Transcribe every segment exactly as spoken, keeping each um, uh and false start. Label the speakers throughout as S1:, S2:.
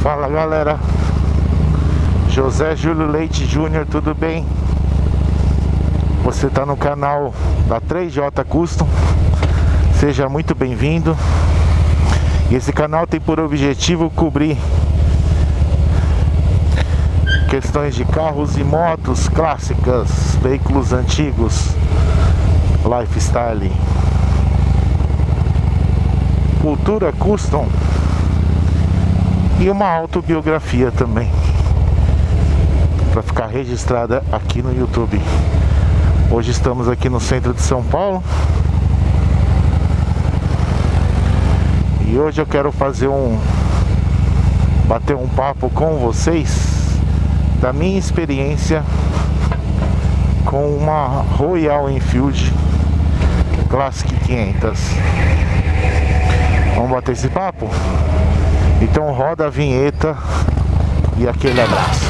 S1: Fala galera, José Júlio Leite Júnior, tudo bem? Você está no canal da três J Custom, seja muito bem-vindo. E esse canal tem por objetivo cobrir questões de carros e motos clássicas, veículos antigos, lifestyle, cultura custom e uma autobiografia também, para ficar registrada aqui no YouTube. Hoje estamos aqui no centro de São Paulo e hoje eu quero fazer um bater um papo com vocês da minha experiência com uma Royal Enfield Classic quinhentos. Vamos bater esse papo? Então roda a vinheta e aquele abraço.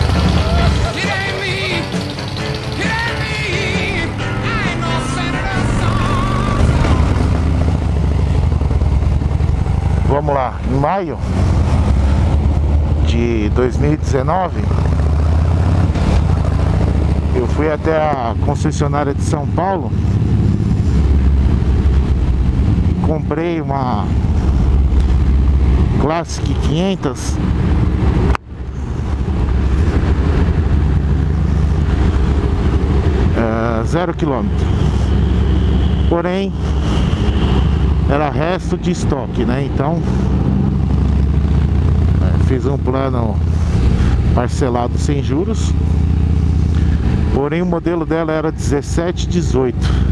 S1: Vamos lá, em maio de dois mil e dezenove eu fui até a concessionária de São Paulo e comprei uma Classic quinhentos uh, zero quilômetro, porém era resto de estoque, né? Então é, fiz um plano parcelado sem juros, porém o modelo dela era dezessete dezoito.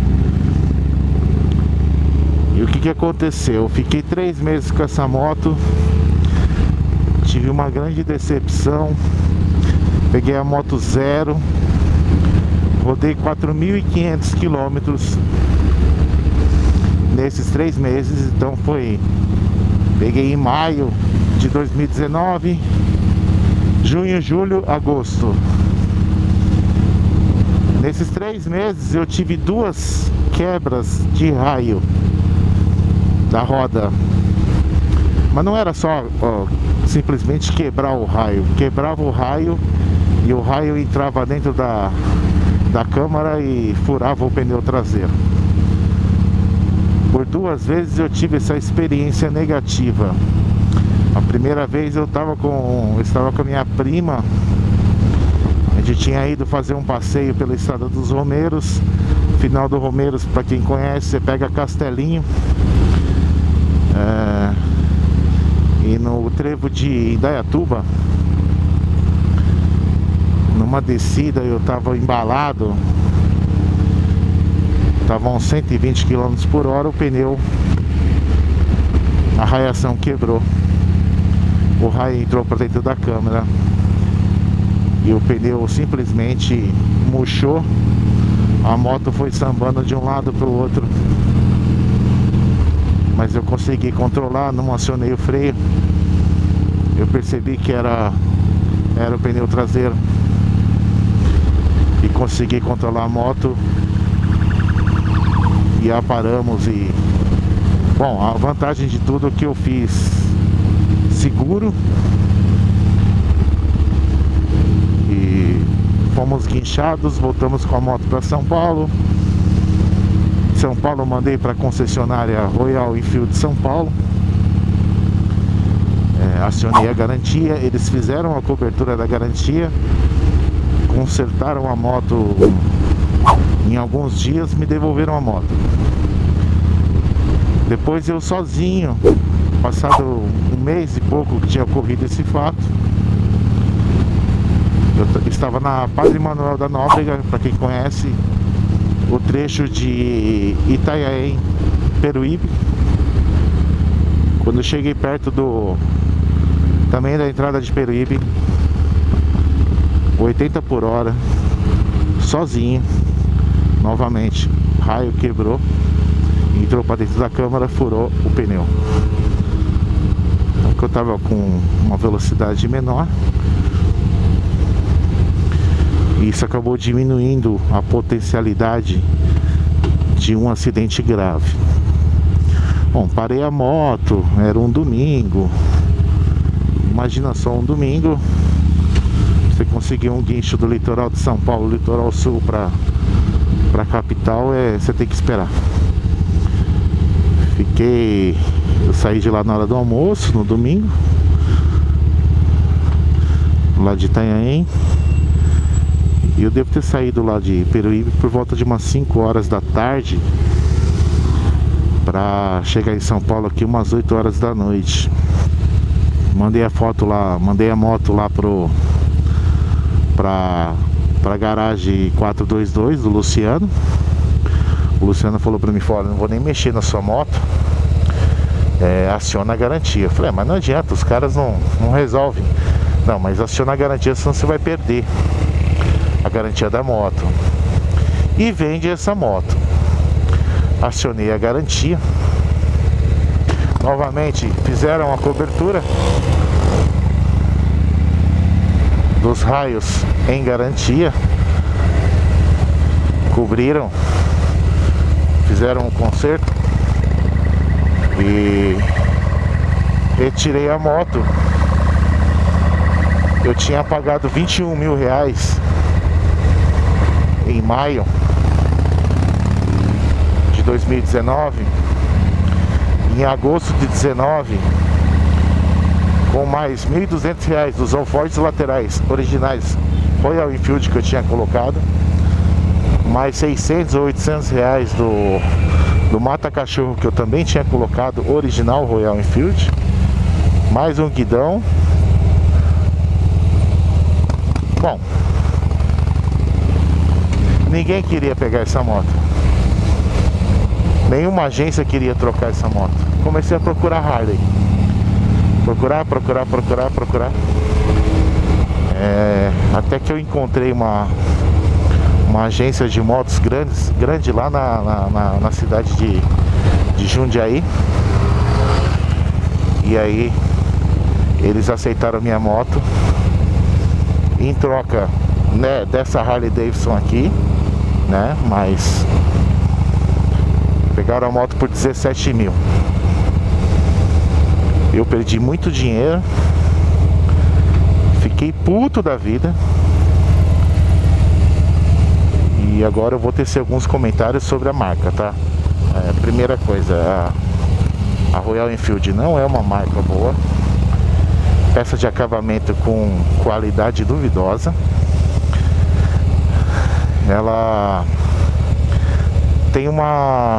S1: E o que que aconteceu? Eu fiquei três meses com essa moto, tive uma grande decepção. Peguei a moto zero, rodei quatro mil e quinhentos quilômetros nesses três meses. Então foi, peguei em maio de dois mil e dezenove, junho, julho, agosto. Nesses três meses eu tive duas quebras de raio da roda, mas não era só ó, simplesmente quebrar o raio. Quebrava o raio e o raio entrava dentro da, da câmara e furava o pneu traseiro. Por duas vezes eu tive essa experiência negativa. A primeira vez eu estava com, eu estava com a minha prima. A gente tinha ido fazer um passeio pela Estrada dos Romeiros. Final do Romeiros, para quem conhece, você pega Castelinho. É, e no trevo de Indaiatuba, numa descida, eu estava embalado, estava a uns cento e vinte quilômetros por hora, o pneu, a raiação quebrou, o raio entrou para dentro da câmera e o pneu simplesmente murchou. A moto foi sambando de um lado para o outro, mas eu consegui controlar, não acionei o freio. Eu percebi que era, era o pneu traseiro e consegui controlar a moto e a paramos. E bom, a vantagem de tudo é que eu fiz seguro e fomos guinchados, voltamos com a moto para São Paulo. São Paulo eu mandei para a concessionária Royal Enfield de São Paulo, é, acionei a garantia, eles fizeram a cobertura da garantia, consertaram a moto em alguns dias, me devolveram a moto. Depois eu sozinho, passado um mês e pouco que tinha ocorrido esse fato, eu estava na Padre Manuel da Nóbrega, para quem conhece o trecho de Itanhaém, Peruíbe. Quando eu cheguei perto do também da entrada de Peruíbe, oitenta por hora, sozinho, novamente, raio quebrou, entrou para dentro da câmara, furou o pneu. Porque eu estava com uma velocidade menor, isso acabou diminuindo a potencialidade de um acidente grave. Bom, parei a moto, era um domingo, imagina só um domingo você conseguir um guincho do litoral de São Paulo, litoral sul para para capital, é, você tem que esperar. Fiquei, eu saí de lá na hora do almoço no domingo, lá de Itanhaém, e eu devo ter saído lá de Peruíbe por volta de umas cinco horas da tarde para chegar em São Paulo aqui umas oito horas da noite. Mandei a foto lá, mandei a moto lá pro pra, pra garagem quatrocentos e vinte e dois do Luciano. O Luciano falou pra mim, olha, não vou nem mexer na sua moto, é, aciona a garantia. Eu falei, mas não adianta, os caras não, não resolvem. Não, mas aciona a garantia, senão você vai perder a garantia da moto. E vende essa moto. Acionei a garantia. Novamente fizeram a cobertura dos raios em garantia, cobriram, fizeram um conserto e retirei a moto. Eu tinha pagado vinte e um mil reais em maio de dois mil e dezenove. Em agosto de dezenove, com mais mil e duzentos reais dos alforjes laterais originais Royal Enfield que eu tinha colocado, mais seiscentos ou oitocentos reais do, do Mata Cachorro que eu também tinha colocado, original Royal Enfield, mais um guidão. Bom, ninguém queria pegar essa moto, nenhuma agência queria trocar essa moto. Comecei a procurar Harley, procurar, procurar, procurar, procurar, é, até que eu encontrei uma uma agência de motos grandes, grande lá na, na, na, na cidade de, de Jundiaí. E aí eles aceitaram a minha moto em troca, né, dessa Harley Davidson aqui, né, mas pegaram a moto por dezessete mil. Eu perdi muito dinheiro, fiquei puto da vida. E agora eu vou tecer alguns comentários sobre a marca, tá? É, primeira coisa, a, a Royal Enfield não é uma marca boa. Peça de acabamento com qualidade duvidosa. Ela tem uma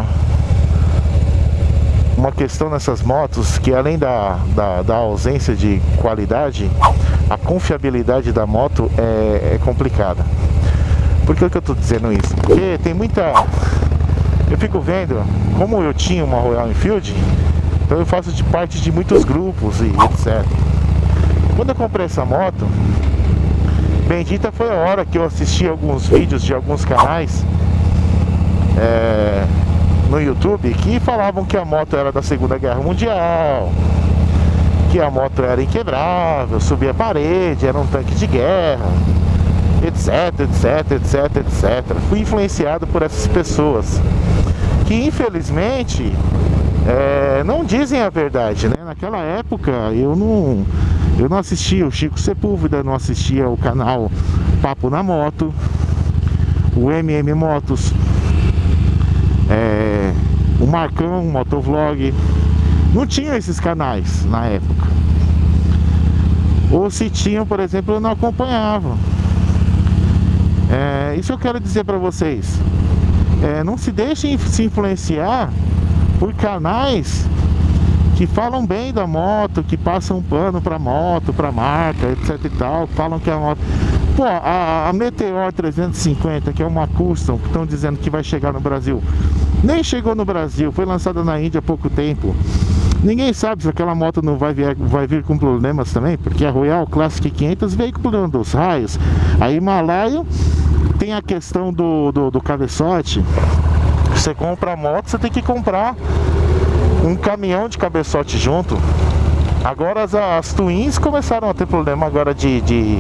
S1: uma questão nessas motos que, além da, da, da ausência de qualidade, a confiabilidade da moto é, é complicada. Por que que eu tô dizendo isso? Porque tem muita... Eu fico vendo, como eu tinha uma Royal Enfield, então eu faço de parte de muitos grupos e etcétera. Quando eu comprei essa moto, bendita foi a hora que eu assisti alguns vídeos de alguns canais é, no YouTube que falavam que a moto era da Segunda Guerra Mundial, que a moto era inquebrável, subia a parede, era um tanque de guerra, etc, etc, etc, etcétera. Fui influenciado por essas pessoas que, infelizmente, é, não dizem a verdade, né? Naquela época eu não, eu não assistia o Chico Sepúlveda, não assistia o canal Papo na Moto, o M M Motos, é, o Marcão, o Motovlog. Não tinha esses canais na época. Ou se tinham, por exemplo, eu não acompanhava. É, isso eu quero dizer para vocês. É, não se deixem se influenciar por canais que falam bem da moto, que passam pano pra moto, pra marca, etc e tal, falam que a moto... Pô, a, a Meteor trezentos e cinquenta, que é uma custom, que estão dizendo que vai chegar no Brasil, nem chegou no Brasil, foi lançada na Índia há pouco tempo. Ninguém sabe se aquela moto não vai vir, vai vir com problemas também, porque a Royal Classic quinhentos veio com problema dos raios. A Himalaia tem a questão do, do, do cabeçote. Você compra a moto, você tem que comprar um caminhão de cabeçote junto. Agora as, as Twins começaram a ter problema agora de, de,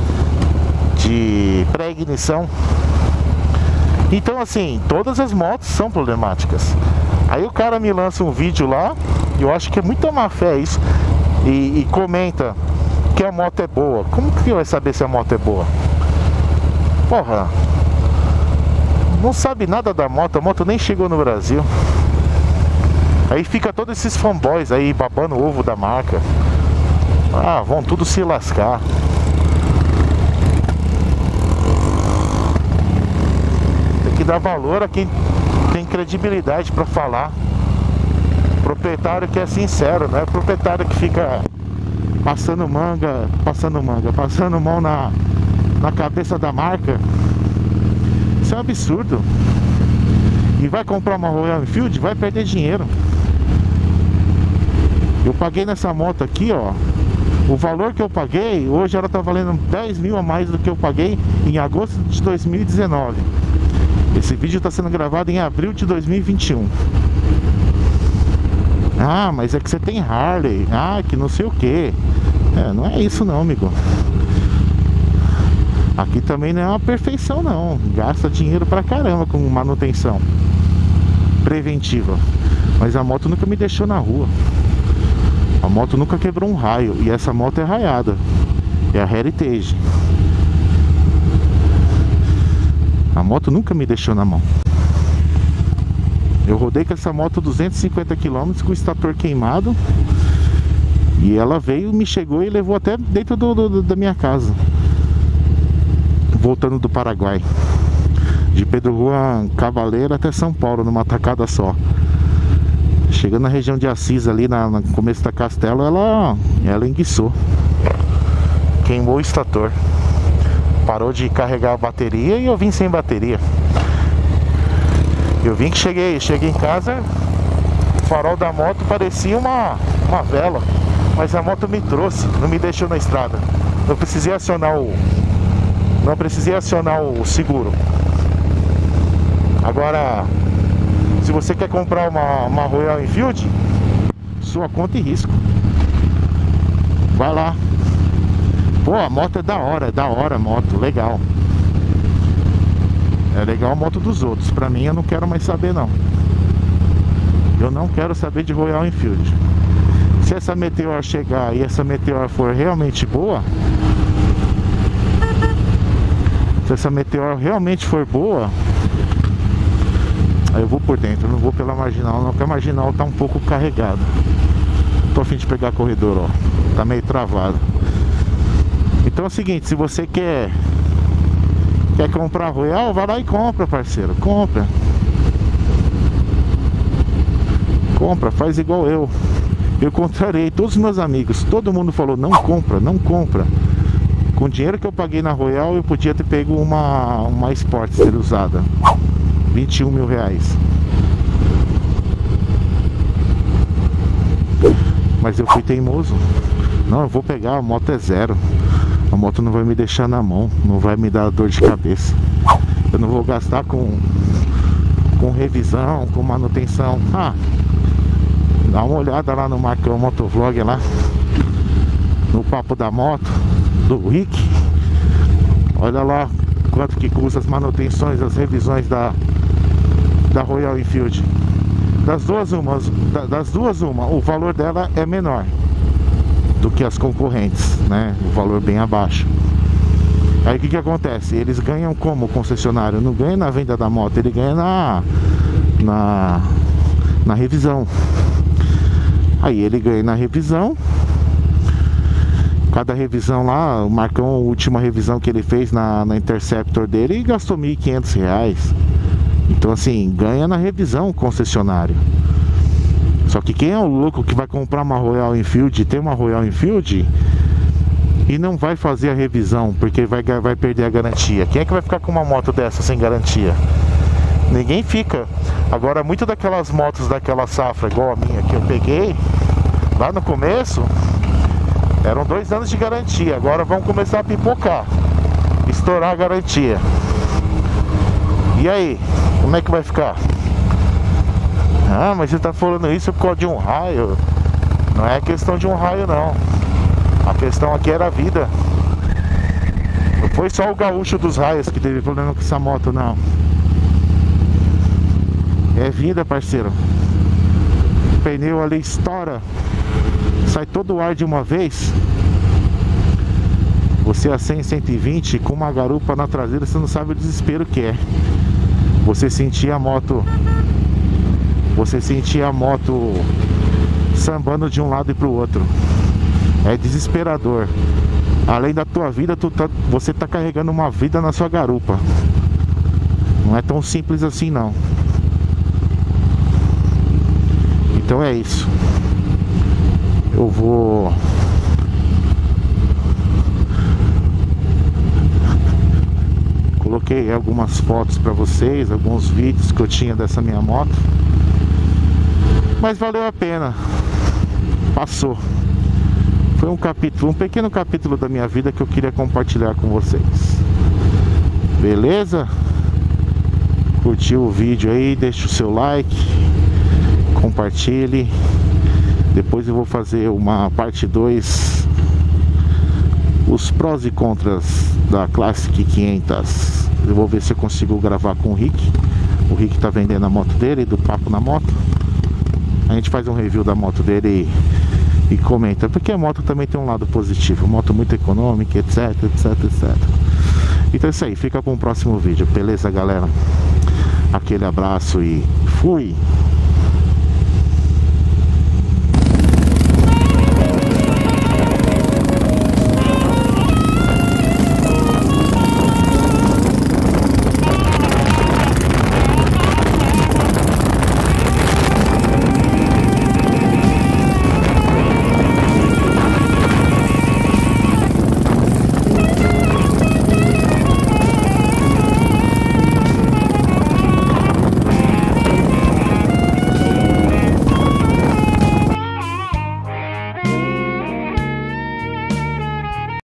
S1: de pré-ignição. Então assim, todas as motos são problemáticas. Aí o cara me lança um vídeo lá, eu acho que é muita má fé isso, e, e comenta que a moto é boa. Como que vai saber se a moto é boa? Porra, não sabe nada da moto, a moto nem chegou no Brasil. Aí fica todos esses fanboys aí babando o ovo da marca. Ah, vão tudo se lascar. Tem que dar valor a quem tem credibilidade pra falar. Proprietário que é sincero, não é proprietário que fica passando manga, passando manga, passando mão na, na cabeça da marca. Isso é um absurdo. E vai comprar uma Royal Enfield, vai perder dinheiro. Eu paguei nessa moto aqui, ó. O valor que eu paguei, hoje ela tá valendo dez mil a mais do que eu paguei em agosto de dois mil e dezenove. Esse vídeo está sendo gravado em abril de dois mil e vinte e um. Ah, mas é que você tem Harley. Ah, que não sei o que. É, não é isso não, amigo. Aqui também não é uma perfeição não. Gasta dinheiro pra caramba com manutenção preventiva. Mas a moto nunca me deixou na rua. A moto nunca quebrou um raio. E essa moto é raiada. É a Heritage. A moto nunca me deixou na mão. Eu rodei com essa moto duzentos e cinquenta quilômetros com o estator queimado. E ela veio, me chegou e levou até dentro do, do, da minha casa. Voltando do Paraguai. De Pedro Juan Cavaleiro até São Paulo, numa tacada só. Chegando na região de Assis, ali na, no começo da Castelo, ela, ela enguiçou. Queimou o estator. Parou de carregar a bateria e eu vim sem bateria. Eu vim que cheguei, cheguei em casa, o farol da moto parecia uma, uma vela. Mas a moto me trouxe, não me deixou na estrada. Eu precisei acionar o... Não precisei acionar o seguro. Agora, se você quer comprar uma, uma Royal Enfield, sua conta e risco. Vai lá. Pô, a moto é da hora, é da hora a moto, legal. É legal a moto dos outros. Pra mim eu não quero mais saber não. Eu não quero saber de Royal Enfield. Se essa Meteor chegar e essa Meteor for realmente boa, se essa Meteor realmente for boa, aí eu vou por dentro, eu não vou pela marginal não, porque a marginal tá um pouco carregada. Tô a fim de pegar corredor, ó. Tá meio travado. Então é o seguinte, se você quer Quer comprar Royal, vai lá e compra, parceiro. Compra. Compra, faz igual eu. Eu contrariei todos os meus amigos. Todo mundo falou, não compra, não compra. Com o dinheiro que eu paguei na Royal, eu podia ter pego uma, uma Sportster usada. vinte e um mil reais. Mas eu fui teimoso. Não, eu vou pegar, a moto é zero. A moto não vai me deixar na mão, não vai me dar dor de cabeça. Eu não vou gastar com, com revisão, com manutenção. Ah, dá uma olhada lá no Marcão Motovlog lá, no papo da moto, do Rick. Olha lá quanto que custa as manutenções, as revisões da, da Royal Enfield. Das duas uma, das duas uma, o valor dela é menor do que as concorrentes, né? O valor bem abaixo. Aí o que que acontece? Eles ganham como concessionário? Não ganha na venda da moto, ele ganha na, na, na revisão. Aí ele ganha na revisão. Cada revisão lá, o Marcão, a última revisão que ele fez na, na Interceptor dele, gastou mil e quinhentos reais. Então assim, ganha na revisão o concessionário. Só que quem é o louco que vai comprar uma Royal Enfield, tem uma Royal Enfield e não vai fazer a revisão porque vai, vai perder a garantia? Quem é que vai ficar com uma moto dessa sem garantia? Ninguém fica. Agora, muito daquelas motos daquela safra, igual a minha que eu peguei lá no começo, eram dois anos de garantia. Agora vão começar a pipocar, estourar a garantia. E aí, como é que vai ficar? Ah, mas você tá falando isso por causa de um raio. Não é questão de um raio não. A questão aqui era a vida. Não foi só o gaúcho dos raios que teve problema com essa moto não. É vida, parceiro. O pneu ali estoura, sai todo o ar de uma vez. Você a cem, cento e vinte com uma garupa na traseira, você não sabe o desespero que é. Você sentir a moto, você sentir a moto sambando de um lado e pro outro. É desesperador. Além da tua vida, tu tá, você tá carregando uma vida na sua garupa. Não é tão simples assim não. Então é isso. Eu vou coloquei algumas fotos para vocês, alguns vídeos que eu tinha dessa minha moto. Mas valeu a pena. Passou. Foi um capítulo, um pequeno capítulo da minha vida que eu queria compartilhar com vocês. Beleza? Curtiu o vídeo aí, deixa o seu like, compartilhe. Depois eu vou fazer uma parte dois, os prós e contras da Classic quinhentos. Eu vou ver se eu consigo gravar com o Rick. O Rick tá vendendo a moto dele, do Papo na Moto. A gente faz um review da moto dele e, e comenta, porque a moto também tem um lado positivo, moto muito econômica, etc, etc, etc. Então é isso aí, fica para um próximo vídeo, beleza, galera? Aquele abraço e fui!